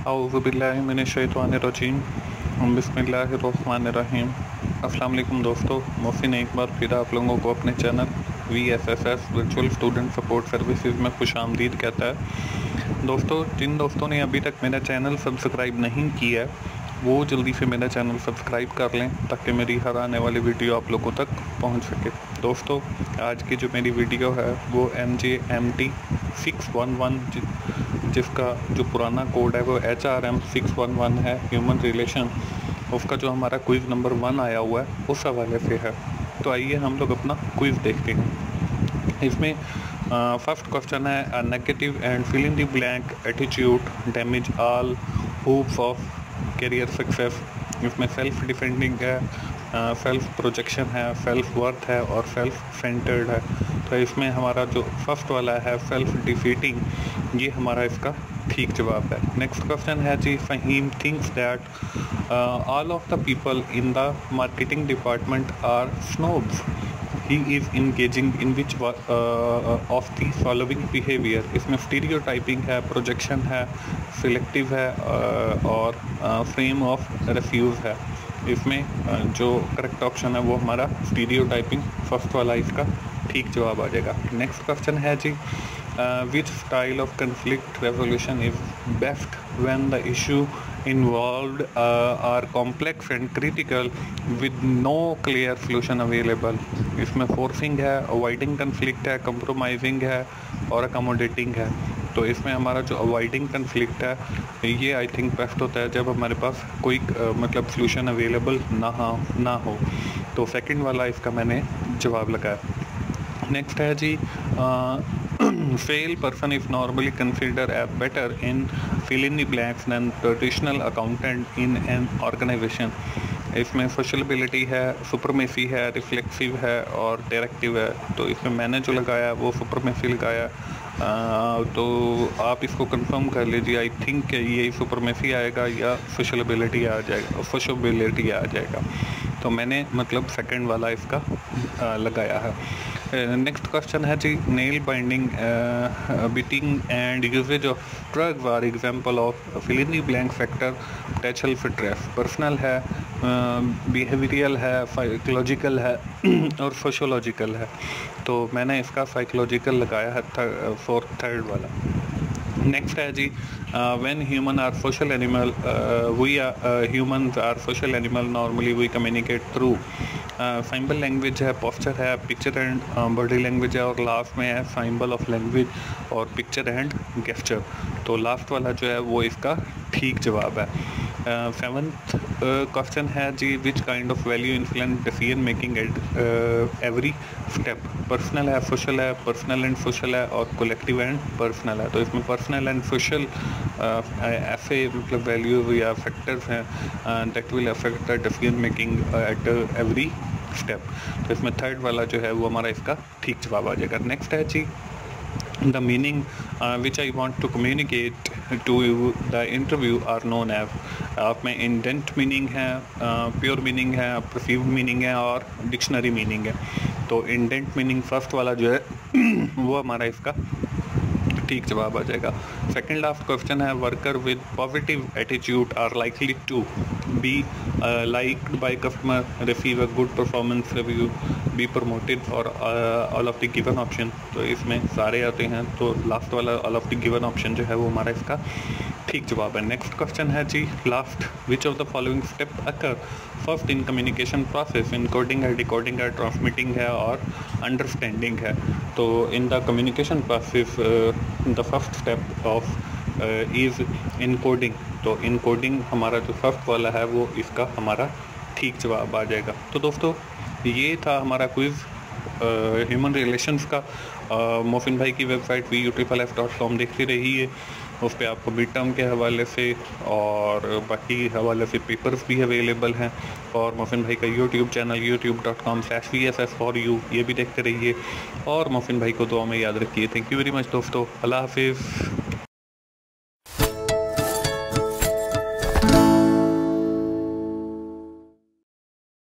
औज़ुबिल्लाहिमिनश्शैतानिर्रजीम बिस्मिल्लाहिर्रहमानिर्रहीम। अस्सलाम वालेकुम दोस्तों, मोहसिन एक बार फिर आप लोगों को अपने channel VSSS virtual student support services में खुशामदीद कहता है। दोस्तों, जिन दोस्तों ने अभी तक मेरा चैनल सब्सक्राइब नहीं किया है वो जल्दी से मेरा चैनल सब्सक्राइब कर लें ताकि मेरी हर आने वाली वीडियो आप लोगों तक पहुंच सके। दोस्तों, आज की जो मेरी वीडियो है वो MJMT 611 जिसका जो पुराना कोड है वो HRM 611 है, ह्यूमन रिलेशन। उसका जो हमारा क्विज़ नंबर 1 आया हुआ है उस हवाले से है। तो आइए हम लोग अपना क्विज़ देखते हैं। इसमें फर्स्ट क्वेश्चन है, negative and fill in the blank attitude damage all hopes of career success. इसमें सेल्फ डिफेंडिंग है, सेल्फ प्रोजेक्शन है, सेल्फ वर्थ है और सेल्फ सेंटर्ड है। तो इसमें हमारा जो फर्स्ट वाला है सेल्फ डिफीटिंग, ये हमारा इसका ठीक जवाब है। नेक्स्ट क्वेश्चन है जी, Faheem thinks that all of the people in the marketing department are snobs. He is engaging in which of the following behaviour. इसमें स्टीरियोटाइपिंग है, प्रोजेक्शन है, सिलेक्टिव है और फ्रेम ऑफ रेफ्यूज़ है। इसमें जो करेक्ट ऑप्शन है वो हमारा स्टीरियोटाइपिंग फर्स्ट वाला इसका ठीक जवाब आ जाएगा। नेक्स्ट क्वेश्चन है जी, which style of conflict resolution is best when the issue involved are complex and critical with no clear solution available। इसमें फोर्सिंग है, अवॉइडिंग कन्फ्लिक्ट है, कंप्रोमाइजिंग है और अकोमोडेटिंग है। तो इसमें हमारा जो अवॉइडिंग कन्फ्लिक्ट है ये आई थिंक बेस्ट होता है जब हमारे पास कोई मतलब सोल्यूशन अवेलेबल ना हो। तो सेकंड वाला इसका मैंने जवाब लगाया। नेक्स्ट है जी, fail person is normally considered as better in fill in the blanks than traditional accountant in an organization। इसमें सोशलिबिलिटी है, सुपरमेसी है, रिफ्लेक्सिव है और डायरेक्टिव है। तो इसमें मैंने जो लगाया वो सुपरमेसी लगाया। तो आप इसको कंफर्म कर लीजिए। आई थिंक ये सुपरमेसी आएगा या सोशलिबिलिटी आ जाएगा। तो मैंने मतलब सेकंड वाला इसका लगाया है। नेक्स्ट क्वेश्चन है जी, nail binding beating and usages of drugs are example of fill in the blank factor टेचल फिटरेस। पर्सनल है, बिहेवियरल है, साइकोलॉजिकल है और सोशोलॉजिकल है। तो मैंने इसका साइकोलॉजिकल लगाया है थर्ड वाला। नेक्स्ट है जी, when human are social animal, humans are social animal, normally we communicate through symbol language है, पोस्चर है, पिक्चर एंड बॉडी लैंग्वेज है और लास्ट में है सिंबल ऑफ लैंग्वेज और पिक्चर एंड गेस्चर। तो लास्ट वाला जो है वो इसका ठीक जवाब है। सेवंथ क्वेश्चन है जी, which kind of value influence decision making at every step. Personal है, सोशल है, पर्सनल एंड सोशल है और कलेक्टिव एंड पर्सनल है। तो इसमें पर्सनल एंड सोशल ऐसे मतलब वैल्यू या फैक्टर्स हैं that will affect the decision making at every step. तो इसमें थर्ड वाला जो है वो हमारा इसका ठीक जवाब आ जाएगा। नेक्स्ट है जी, the meaning which I want to communicate to the interview are known as। आप में इंडेंट मीनिंग है, प्योर मीनिंग है, परसीव्ड मीनिंग है और डिक्शनरी मीनिंग है। तो इंडेंट मीनिंग फर्स्ट वाला जो है वो हमारा इसका ठीक जवाब आ जाएगा। सेकंड लास्ट क्वेश्चन है, worker with positive attitude are likely to be liked by customer, receive a good performance review, be promoted और all of the given option. तो इसमें सारे आते हैं, तो लास्ट वाला all of the given option जो है वो हमारा इसका ठीक जवाब है। नेक्स्ट क्वेश्चन है जी, last which of the following step occur first in communication process. Encoding है, डिकोडिंग है, ट्रांसमिटिंग है और अंडरस्टैंडिंग है। तो in the communication process the first step of is encoding. तो इनकोडिंग हमारा जो फर्स्ट वाला है वो इसका हमारा ठीक जवाब आ जाएगा। तो दोस्तों, ये था हमारा क्विज़ ह्यूमन रिलेशंस का। मोहसिन भाई की वेबसाइट VUFFF.com देखते रहिए। उस पर आपको मिड टर्म के हवाले से और बाकी हवाले से पेपर्स भी अवेलेबल हैं। और मोहसिन भाई का यूट्यूब चैनल youtube.com/VSS4U ये भी देखते रहिए। और मोहसिन भाई को दुआ में याद रखिए। थैंक यू वेरी मच दोस्तों, अल्लाह हाफिज़।